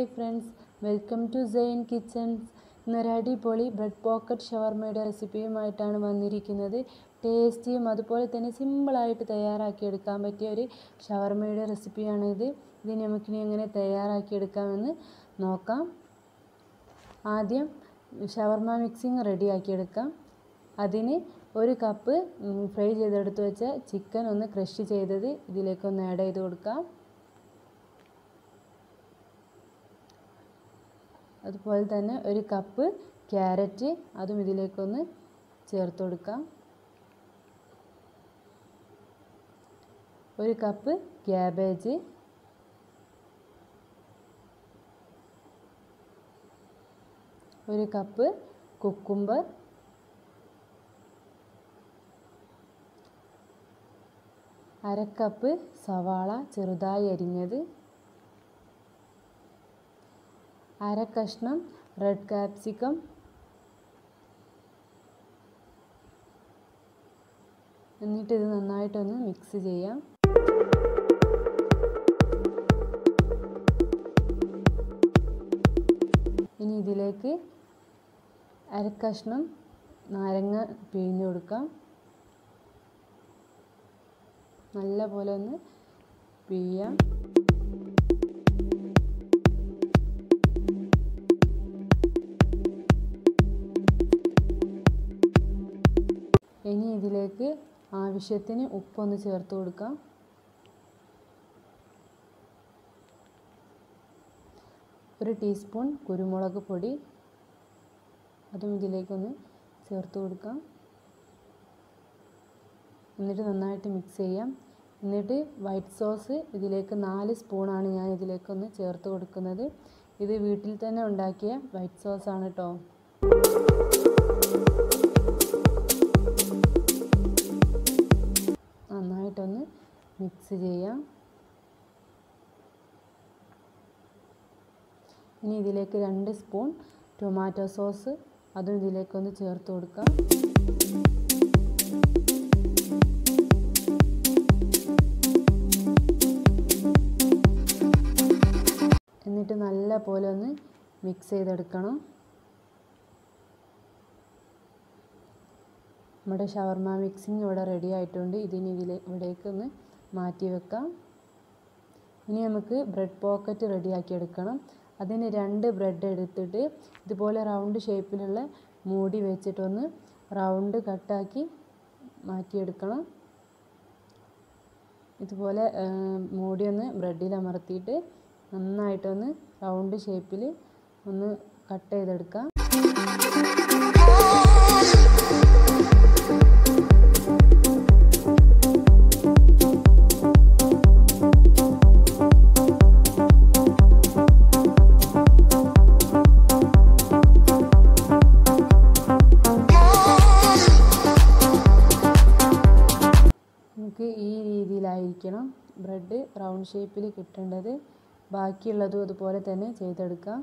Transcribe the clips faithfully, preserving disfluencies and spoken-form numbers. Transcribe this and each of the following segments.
Hi friends, welcome to Zain Kitchens. ഇന്നൊരു അടിപൊളി bread pocket ഷവർമയുടെ റെസിപ്പിയുമായിട്ടാണ് വന്നിരിക്കുന്നത്. ടേസ്റ്റിയും അതുപോലെ തന്നെ സിമ്പിളായിട്ട് തയ്യാറാക്കിയെടുക്കാൻ പറ്റിയ ഒരു ഷവർമയുടെ റെസിപ്പിയാണിത്. ഇത് നമുക്കിനി എങ്ങനെ തയ്യാറാക്കിയെടുക്കാമെന്ന് നോക്കാം. ആദ്യം ഷവർമ മിക്സിങ് റെഡിയാക്കിയെടുക്കാം. അതിന് ഒരു കപ്പ് ഫ്രൈ ചെയ്തെടുത്ത് വെച്ച ചിക്കൻ ഒന്ന് ക്രഷ് ചെയ്തത് ഇതിലേക്കൊന്ന് ആഡ് ചെയ്ത് കൊടുക്കാം. അതുപോലെ തന്നെ ഒരു കപ്പ് ക്യാരറ്റ് അതും ഇതിലേക്കൊന്ന് ചേർത്ത് കൊടുക്കാം. ഒരു കപ്പ് ക്യാബേജ്, ഒരു കപ്പ് കുക്കുംബർ, അര കപ്പ് സവാള ചെറുതായി അരിഞ്ഞത്, അര കഷ്ണം റെഡ് കാപ്സിക്കം, എന്നിട്ട് ഇത് നന്നായിട്ടൊന്ന് മിക്സ് ചെയ്യാം. ഇനി ഇതിലേക്ക് അര കഷ്ണം നാരങ്ങ പിഴിഞ്ഞു കൊടുക്കാം. നല്ല പോലെ ഒന്ന് പിഴിയാം. ഇനി ഇതിലേക്ക് ആവശ്യത്തിന് ഉപ്പൊന്ന് ചേർത്ത് കൊടുക്കാം. ഒരു ടീസ്പൂൺ കുരുമുളക് പൊടി അതും ഇതിലേക്കൊന്ന് ചേർത്ത് കൊടുക്കാം. എന്നിട്ട് നന്നായിട്ട് മിക്സ് ചെയ്യാം. എന്നിട്ട് വൈറ്റ് സോസ് ഇതിലേക്ക് നാല് സ്പൂണാണ് ഞാൻ ഇതിലേക്കൊന്ന് ചേർത്ത് കൊടുക്കുന്നത്. ഇത് വീട്ടിൽ തന്നെ ഉണ്ടാക്കിയ വൈറ്റ് സോസാണ് കേട്ടോ. നന്നായിട്ടൊന്ന് മിക്സ് ചെയ്യാം. ഇനി ഇതിലേക്ക് രണ്ട് സ്പൂൺ ടൊമാറ്റോ സോസ് അതും ഇതിലേക്കൊന്ന് ചേർത്ത് കൊടുക്കാം. എന്നിട്ട് നല്ല പോലെ ഒന്ന് മിക്സ് ചെയ്തെടുക്കണം. നമ്മുടെ ഷവർമ മിക്സിങ് ഇവിടെ റെഡി ആയിട്ടുണ്ട്. ഇതിന് ഇതിലെ ഇവിടേക്ക് ഒന്ന് മാറ്റി വെക്കാം. ഇനി നമുക്ക് ബ്രെഡ് പോക്കറ്റ് റെഡിയാക്കി എടുക്കണം. അതിന് രണ്ട് ബ്രെഡ് എടുത്തിട്ട് ഇതുപോലെ റൗണ്ട് ഷേപ്പിലുള്ള മൂടി വെച്ചിട്ടൊന്ന് റൗണ്ട് കട്ടാക്കി മാറ്റിയെടുക്കണം. ഇതുപോലെ മൂടി ഒന്ന് ബ്രെഡിൽ അമർത്തിയിട്ട് നന്നായിട്ടൊന്ന് റൗണ്ട് ഷേപ്പിൽ ഒന്ന് കട്ട് ചെയ്തെടുക്കാം. നമുക്ക് ഈ രീതിയിലായിരിക്കണം ബ്രെഡ് റൗണ്ട് ഷേപ്പിൽ കിട്ടേണ്ടത്. ബാക്കിയുള്ളതും അതുപോലെ തന്നെ ചെയ്തെടുക്കാം.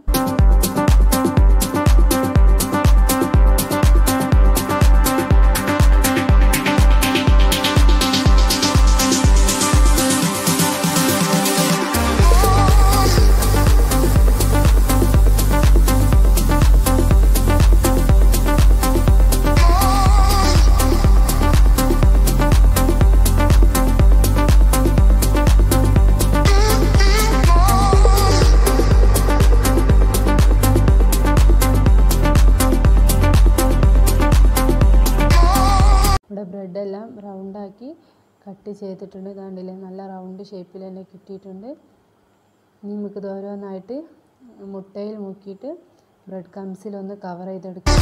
ഇവിടെ ബ്രെഡെല്ലാം റൗണ്ടാക്കി കട്ട് ചെയ്തിട്ടുണ്ട്. കണ്ടില്ലേ, നല്ല റൗണ്ട് ഷേപ്പിൽ തന്നെ കിട്ടിയിട്ടുണ്ട്. ഇനി നമുക്കിത് ഓരോന്നായിട്ട് മുട്ടയിൽ മുക്കിയിട്ട് ബ്രെഡ് ക്രംസിലൊന്ന് കവർ ചെയ്തെടുക്കാം.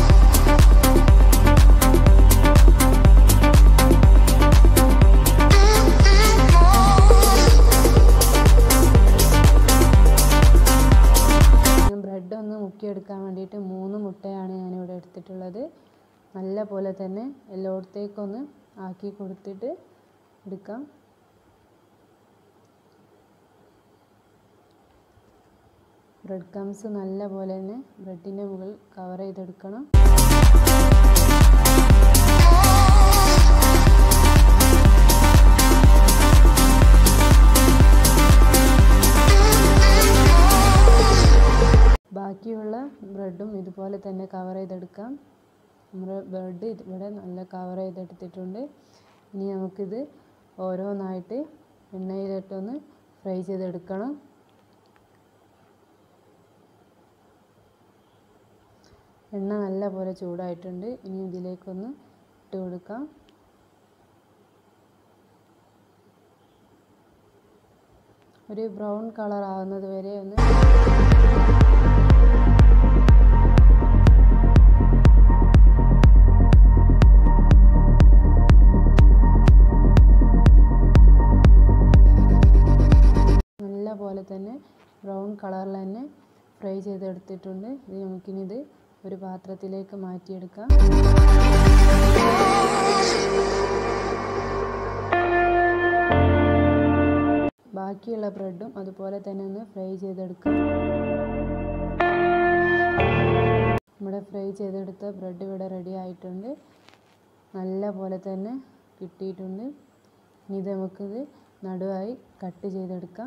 ബ്രെഡ് ഒന്ന് മുക്കിയെടുക്കാൻ വേണ്ടിയിട്ട് മൂന്ന് മുട്ടയാണ് ഞാനിവിടെ എടുത്തിട്ടുള്ളത്. നല്ല പോലെ തന്നെ എല്ലായിടത്തേക്കൊന്ന് ആക്കി കൊടുത്തിട്ട് എടുക്കാം. ബ്രെഡ് ക്രംസ് നല്ല പോലെ തന്നെ ബ്രെഡിൻ്റെ മുകളിൽ കവർ ചെയ്തെടുക്കണം. ബ്രെഡും ഇതുപോലെ തന്നെ കവർ ചെയ്തെടുക്കാം. നമ്മുടെ ബ്രെഡ് ഇവിടെ നല്ല കവർ ചെയ്തെടുത്തിട്ടുണ്ട്. ഇനി നമുക്കിത് ഓരോന്നായിട്ട് എണ്ണയിലിട്ടൊന്ന് ഫ്രൈ ചെയ്തെടുക്കണം. എണ്ണ നല്ല പോലെ ചൂടായിട്ടുണ്ട്. ഇനി ഇതിലേക്കൊന്ന് ഇട്ട് കൊടുക്കാം. ഒരു ബ്രൗൺ കളർ ആവുന്നത് വരെ ഒന്ന് നല്ല പോലെ തന്നെ ബ്രൗൺ കളറിൽ തന്നെ ഫ്രൈ ചെയ്തെടുത്തിട്ടുണ്ട്. ഇത് നമുക്കിനി ഇത് ഒരു പാത്രത്തിലേക്ക് മാറ്റിയെടുക്കാം. ബാക്കിയുള്ള ബ്രെഡും അതുപോലെ തന്നെ ഒന്ന് ഫ്രൈ ചെയ്തെടുക്കാം. നമ്മുടെ ഫ്രൈ ചെയ്തെടുത്ത ബ്രെഡ് ഇവിടെ റെഡി ആയിട്ടുണ്ട്. നല്ല പോലെ തന്നെ കിട്ടിയിട്ടുണ്ട്. ഇനി ഇത് നമുക്കിത് നടുവായി കട്ട് ചെയ്തെടുക്കാം.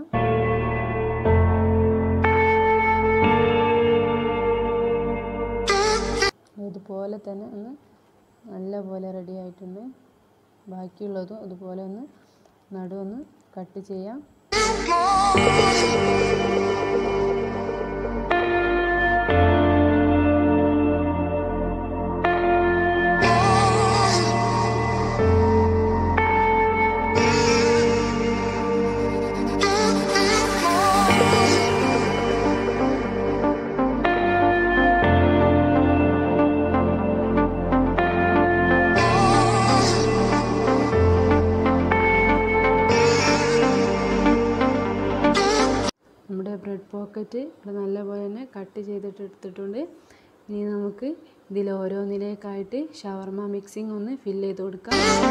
ഇതുപോലെ തന്നെ ഒന്ന് നല്ല പോലെ റെഡി ആയിട്ടുണ്ട്. ബാക്കിയുള്ളതും അതുപോലെ ഒന്ന് നടുവൊന്ന് കട്ട് ചെയ്യാം. നമ്മുടെ ബ്രെഡ് പോക്കറ്റ് ഇവിടെ നല്ലപോലെ തന്നെ കട്ട് ചെയ്തിട്ട് എടുത്തിട്ടുണ്ട്. ഇനി നമുക്ക് ഇതിൽ ഓരോന്നിലേക്കായിട്ട് ഷവർമ മിക്സിംഗ് ഒന്ന് ഫില്ല് ചെയ്ത് കൊടുക്കാം.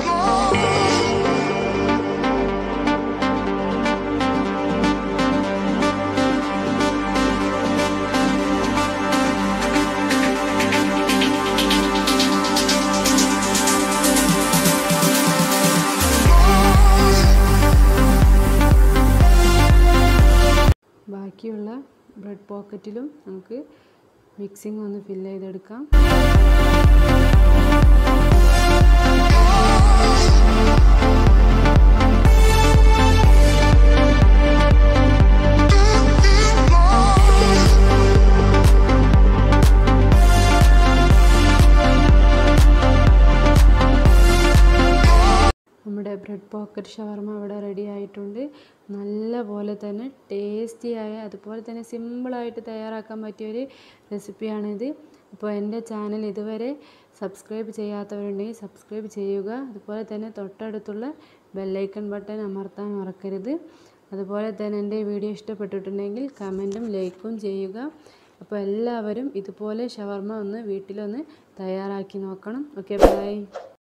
ബാക്കിയുള്ള ബ്രെഡ് പോക്കറ്റിലും നമുക്ക് മിക്സിംഗ് ഒന്ന് ഫില്ല് ചെയ്തെടുക്കാം. നമ്മുടെ ബ്രെഡ് പോക്കറ്റ് ഷവർമ ഇവിടെ റെഡി ആയിട്ടുണ്ട്. നല്ല പോലെ തന്നെ ടേസ്റ്റിയായ അതുപോലെ തന്നെ സിമ്പിളായിട്ട് തയ്യാറാക്കാൻ പറ്റിയൊരു റെസിപ്പിയാണിത്. അപ്പോൾ എൻ്റെ ചാനൽ ഇതുവരെ സബ്സ്ക്രൈബ് ചെയ്യാത്തവരുണ്ടെങ്കിൽ സബ്സ്ക്രൈബ് ചെയ്യുക. അതുപോലെ തന്നെ തൊട്ടടുത്തുള്ള ബെല്ലൈക്കൺ ബട്ടൺ അമർത്താൻ മറക്കരുത്. അതുപോലെ തന്നെ എൻ്റെ വീഡിയോ ഇഷ്ടപ്പെട്ടിട്ടുണ്ടെങ്കിൽ കമൻറ്റും ലൈക്കും ചെയ്യുക. അപ്പോൾ എല്ലാവരും ഇതുപോലെ ഷവർമ ഒന്ന് വീട്ടിലൊന്ന് തയ്യാറാക്കി നോക്കണം. Okay, by.